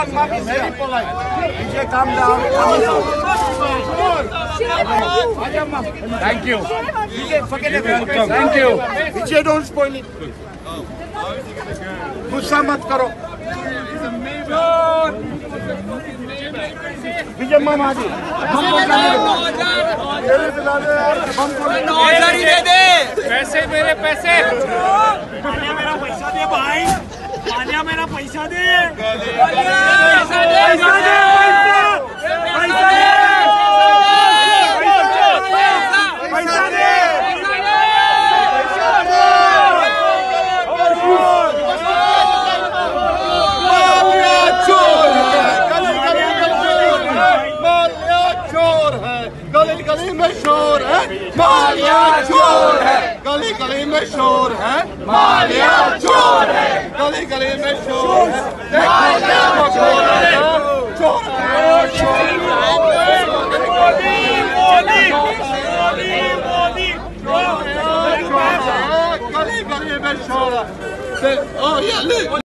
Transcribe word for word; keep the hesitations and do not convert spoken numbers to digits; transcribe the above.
Come, Mom is very polite. Vijay, calm down. Thank you. Vijay, forget everything. Thank you. Vijay, don't spoil it. गुस्सा मत करो. विजय मामा जी दे दे पैसे मेरे पैसे माल्या मेरा पैसा दे भाई माल्या मेरा पैसा दे पैसा दे पैसा दे पैसा दे गली में शोर है माल्या चोर है गली गली में शोर है माल्या चोर है गली गली में शोर है माल्या चोर है चोर है गली गली में शोर है. Oh yeah, look.